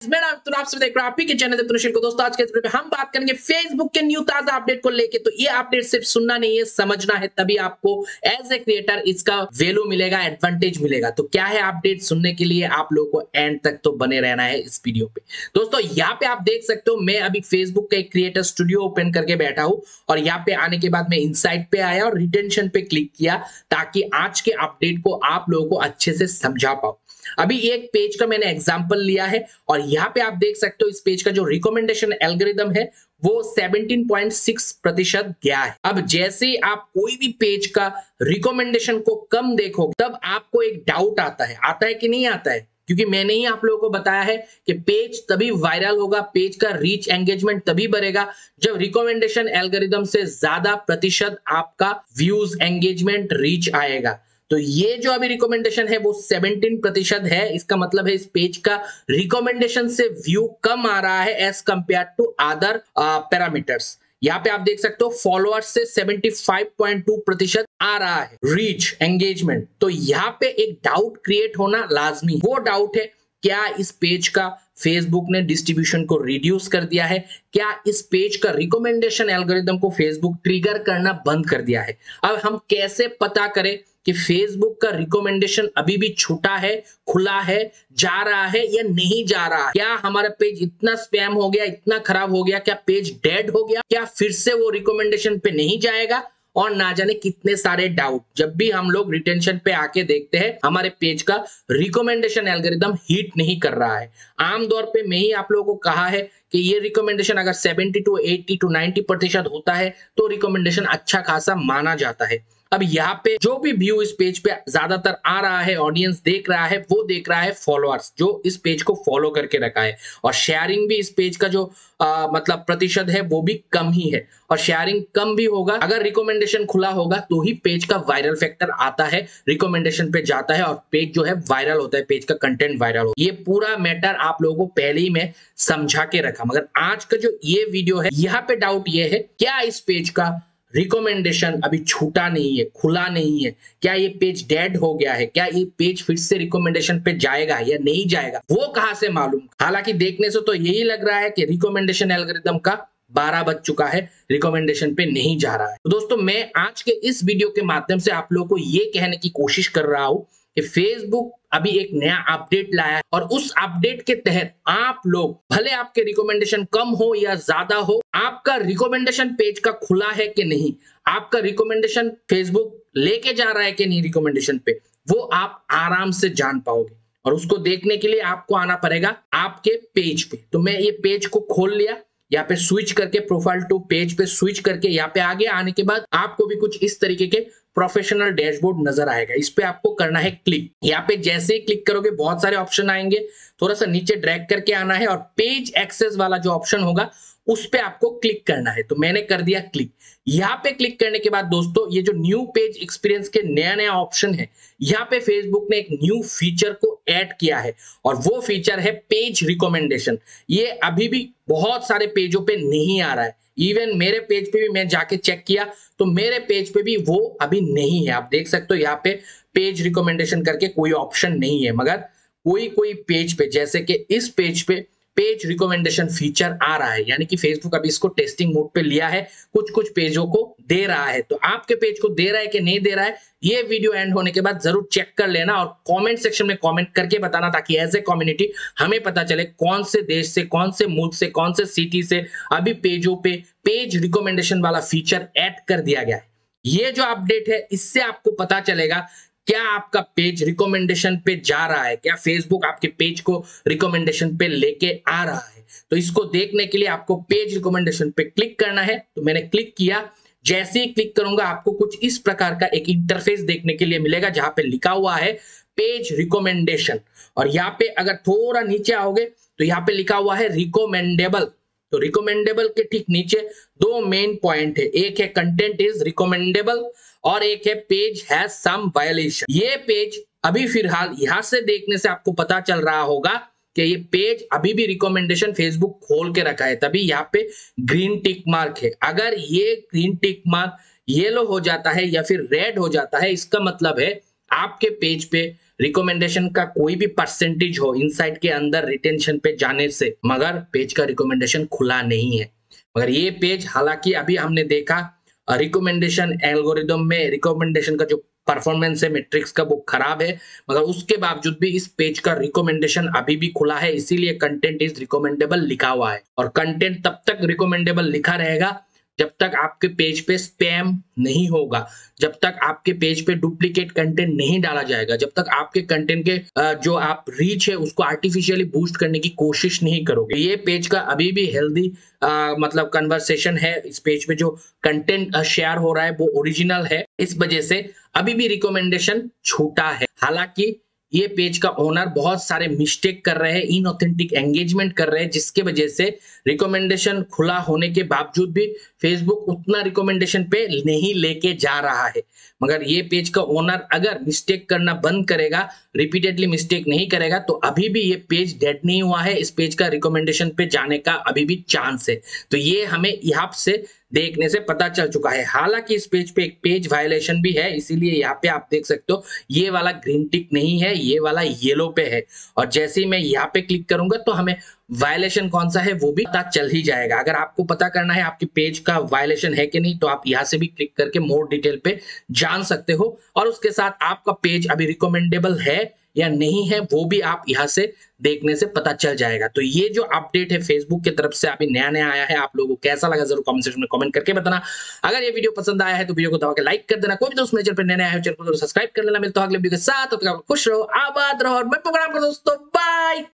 आप सब देख रहे हैं आपके चैनल को। दोस्तों आज के इस वीडियो में हम बात करेंगे फेसबुक के न्यू ताजा अपडेट को लेके। तो ये अपडेट सिर्फ सुनना नहीं है, समझना है, तभी आपको एज ए क्रिएटर इसका वैल्यू मिलेगा, एडवांटेज मिलेगा। तो क्या है अपडेट, सुनने के लिए आप लोगों को एंड तक तो बने रहना है इस वीडियो पे। दोस्तों यहाँ पे आप देख सकते हो, मैं अभी फेसबुक का एक क्रिएटर स्टूडियो ओपन करके बैठा हूं और यहाँ पे आने के बाद मैं इनसाइट पे आया और रिटेंशन पे क्लिक किया ताकि आज के अपडेट को आप लोगों को अच्छे से समझा पाओ। अभी एक पेज का मैंने एग्जांपल लिया है और यहाँ पे आप देख सकते हो इस पेज का जो रिकमेंडेशन एल्गोरिदम है वो 17.6% गया है। अब जैसे ही आप कोई भी पेज का रिकमेंडेशन को कम देखोगे तब आपको एक डाउट आता है कि नहीं आता है, क्योंकि मैंने ही आप लोगों को बताया है कि पेज तभी वायरल होगा, पेज का रीच एंगेजमेंट तभी बढ़ेगा जब रिकमेंडेशन एल्गोरिदम से ज्यादा प्रतिशत आपका व्यूज, एंगेजमेंट, रीच आएगा। तो ये जो अभी रिकमेंडेशन है वो 17% है। इसका मतलब है इस पेज का रिकमेंडेशन से व्यू कम आ रहा है as compare to other parameters. यहाँ पे आप देख सकते हो फॉलोअर्स से 75.2% आ रहा है रीच, एंगेजमेंट। तो यहाँ पे एक डाउट क्रिएट होना लाजमी। वो डाउट है, क्या इस पेज का फेसबुक ने डिस्ट्रीब्यूशन को रिड्यूस कर दिया है? क्या इस पेज का रिकमेंडेशन एल्गोरिदम को फेसबुक ट्रिगर करना बंद कर दिया है? अब हम कैसे पता करें कि फेसबुक का रिकमेंडेशन अभी भी छूटा है, खुला है, जा रहा है या नहीं जा रहा है? क्या हमारा पेज इतना स्पैम हो गया, इतना खराब हो गया, क्या पेज डेड हो गया, क्या फिर से वो रिकमेंडेशन पे नहीं जाएगा? और ना जाने कितने सारे डाउट। जब भी हम लोग रिटेंशन पे आके देखते हैं हमारे पेज का रिकमेंडेशन एल्गोरिदम हिट नहीं कर रहा है। आमतौर पे मैं ही आप लोगों को कहा है कि ये रिकमेंडेशन अगर 70 to 80 to 90% होता है तो रिकमेंडेशन अच्छा खासा माना जाता है। अब यहाँ पे जो भी व्यू इस पेज पे ज्यादातर आ रहा है, ऑडियंस देख रहा है, वो देख रहा है फॉलोअर्स जो इस पेज को फॉलो करके रखा है। और शेयरिंग भी इस पेज का जो मतलब प्रतिशत है वो भी कम ही है। और शेयरिंग कम भी होगा, अगर रिकमेंडेशन खुला होगा तो ही पेज का वायरल फैक्टर आता है, रिकमेंडेशन पे जाता है और पेज जो है वायरल होता है, पेज का कंटेंट वायरल हो। ये पूरा मैटर आप लोगों को पहले ही मैं समझा के रखा, मगर आज का जो ये वीडियो है यहाँ पे डाउट ये है, क्या इस पेज का रिकमेंडेशन अभी छूटा नहीं है, खुला नहीं है? क्या ये पेज डेड हो गया है? क्या ये पेज फिर से रिकमेंडेशन पे जाएगा या नहीं जाएगा? वो कहां से मालूम? हालांकि देखने से तो यही लग रहा है कि रिकमेंडेशन एल्गोरिदम का 12 बज चुका है, रिकमेंडेशन पे नहीं जा रहा है। तो दोस्तों मैं आज के इस वीडियो के माध्यम से आप लोगों को ये कहने की कोशिश कर रहा हूं कि फेसबुक अभी एक नया अपडेट लाया है और उस अपडेट के तहत आप लोग, भले आपके रिकमेंडेशन कम हो या ज्यादा हो, आपका रिकमेंडेशन पेज का खुला है कि नहीं, आपका रिकमेंडेशन फेसबुक लेके जा रहा है कि नहीं रिकमेंडेशन पे, वो आप आराम से जान पाओगे। और उसको देखने के लिए आपको आना पड़ेगा आपके पेज पे। तो मैं ये पेज को खोल लिया, यहाँ पे स्विच करके प्रोफाइल टू पेज पे स्विच करके यहाँ पे आगे आने के बाद आपको भी कुछ इस तरीके के प्रोफेशनल डैशबोर्ड नजर आएगा। इस पे आपको करना है क्लिक। यहाँ पे जैसे ही क्लिक करोगे बहुत सारे ऑप्शन आएंगे, थोड़ा सा नीचे ड्रैग करके आना है और पेज एक्सेस वाला जो ऑप्शन होगा उस पे आपको क्लिक करना है। तो मैंने कर दिया क्लिक। यहाँ पे क्लिक करने के बाद दोस्तों ये जो न्यू पेज एक्सपीरियंस के नया ऑप्शन है, यहाँ पे फेसबुक ने एक न्यू फीचर को ऐड किया है और वो फीचर है पेज रिकमेंडेशन। ये अभी भी बहुत सारे पेजों पे नहीं आ रहा है। इवन मेरे पेज पे भी मैं जाके चेक किया तो मेरे पेज पे भी वो अभी नहीं है। आप देख सकते हो यहाँ पे पेज रिकमेंडेशन करके कोई ऑप्शन नहीं है, मगर कोई पेज पे, जैसे कि इस पेज पे पेज रिकमेंडेशन फीचर आ रहा है। यानी कि फेसबुक अभी इसको टेस्टिंग मोड पे लिया है, कुछ पेजों को दे रहा है। तो आपके पेज को दे रहा है कि नहीं दे रहा है, ये वीडियो एंड होने के बाद जरूर चेक कर लेना और कमेंट सेक्शन में कमेंट करके बताना, ताकि एज ए कम्युनिटी हमें पता चले कौन से देश से, कौन से मुल्क से, कौन से सिटी से अभी पेजों पे पेज रिकमेंडेशन वाला फीचर ऐड कर दिया गया है। ये जो अपडेट है इससे आपको पता चलेगा क्या आपका पेज रिकमेंडेशन पे जा रहा है, क्या फेसबुक आपके पेज को रिकमेंडेशन पे लेके आ रहा है। तो इसको देखने के लिए आपको पेज रिकमेंडेशन पे क्लिक करना है। तो मैंने क्लिक किया। जैसे ही क्लिक करूंगा आपको कुछ इस प्रकार का एक इंटरफेस देखने के लिए मिलेगा जहां पे लिखा हुआ है पेज रिकमेंडेशन। और यहाँ पे अगर थोड़ा नीचे आओगे तो यहाँ पे लिखा हुआ है रिकमेंडेबल। तो रिकमेंडेबल के ठीक नीचे दो मेन पॉइंट है, एक है कंटेंट इज रिकमेंडेबल और एक है पेज हैज सम वायलेशन। ये पेज अभी फिलहाल यहां से देखने से आपको पता चल रहा होगा कि ये पेज अभी भी रिकमेंडेशन फेसबुक खोल के रखा है, तभी यहाँ पे ग्रीन टिक मार्क है। अगर ये ग्रीन टिक मार्क येलो हो जाता है या फिर रेड हो जाता है, इसका मतलब है आपके पेज पे रिकमेंडेशन का कोई भी परसेंटेज हो इनसाइट के अंदर रिटेंशन पे जाने से, मगर पेज का रिकमेंडेशन खुला नहीं है। मगर ये पेज, हालांकि अभी हमने देखा रिकमेंडेशन एल्गोरिदम में रिकमेंडेशन का जो परफॉर्मेंस है मैट्रिक्स का वो खराब है, मगर उसके बावजूद भी इस पेज का रिकमेंडेशन अभी भी खुला है, इसीलिए कंटेंट इज रिकमेंडेबल लिखा हुआ है। और कंटेंट तब तक रिकमेंडेबल लिखा रहेगा जब तक आपके पेज पे स्पैम नहीं होगा, जब तक आपके पेज पे डुप्लीकेट कंटेंट नहीं डाला जाएगा, जब तक आपके कंटेंट के जो आप रीच है उसको आर्टिफिशियली बूस्ट करने की कोशिश नहीं करोगे। ये पेज का अभी भी हेल्दी मतलब कन्वर्सेशन है। इस पेज पे जो कंटेंट शेयर हो रहा है वो ओरिजिनल है, इस वजह से अभी भी रिकमेंडेशन छूटा है। हालांकि ये पेज का ओनर बहुत सारे मिस्टेक कर रहे हैं, इनऑथेंटिक एंगेजमेंट कर रहे हैं, जिसके वजह से रिकमेंडेशन खुला होने के बावजूद भी फेसबुक उतना रिकमेंडेशन पे नहीं लेके जा रहा है। मगर ये पेज का ओनर अगर मिस्टेक करना बंद करेगा, रिपीटेडली मिस्टेक नहीं करेगा, तो अभी भी ये पेज डेड नहीं हुआ है। इस पेज का रिकमेंडेशन पे जाने का अभी भी चांस है। तो ये हमें यहाँ से देखने से पता चल चुका है। हालांकि इस पेज पे एक पेज वायलेशन भी है, इसीलिए यहाँ पे आप देख सकते हो ये वाला ग्रीन टिक नहीं है, ये वाला येलो पे है। और जैसे ही मैं यहाँ पे क्लिक करूंगा तो हमें वायलेशन कौन सा है वो भी पता चल ही जाएगा। अगर आपको पता करना है आपकी पेज का वायलेशन है कि नहीं, तो आप यहाँ से भी क्लिक करके मोर डिटेल पे जान सकते हो। और उसके साथ आपका पेज अभी रिकमेंडेबल है या नहीं है वो भी आप यहाँ से देखने से पता चल जाएगा। तो ये जो अपडेट है फेसबुक की तरफ से अभी नया नया आया है, आप लोगों को कैसा लगा जरूर कमेंट सेक्शन में कमेंट करके बताना। अगर ये वीडियो पसंद आया है तो वीडियो को दबा के लाइक कर देना। कोई भी दोस्त मेरे चैनल पर नया है चैनल को सब्सक्राइब कर लेना। मिलता हूं अगले वीडियो के साथ, खुश रहो, आबाद रहो और मैं प्रोग्राम करो दोस्तों, बाय।